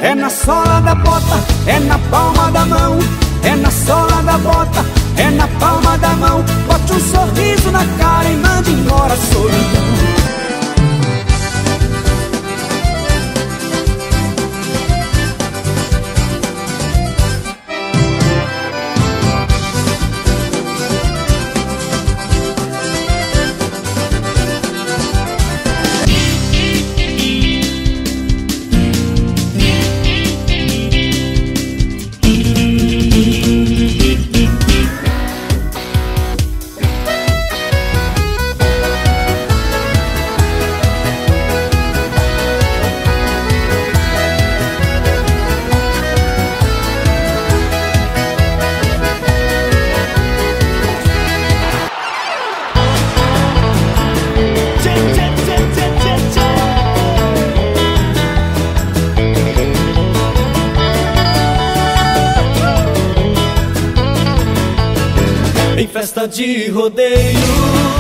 É na sola da bota, é na palma da mão. É na sola da bota, é na palma da mão. Bote um sorriso na cara e mande embora a solidão. Em festa de rodeio